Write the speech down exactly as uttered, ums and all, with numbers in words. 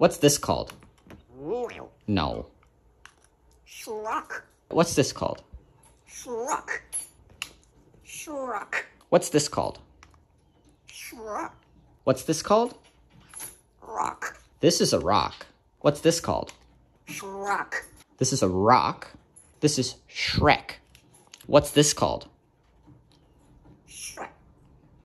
What's this called? No. Shrock. What's this called? Shrock. Shrock. What's this called? Shrock. What's this called? Rock. This is a rock. What's this called? Shrock. This is a rock. This is Shrek. What's this called?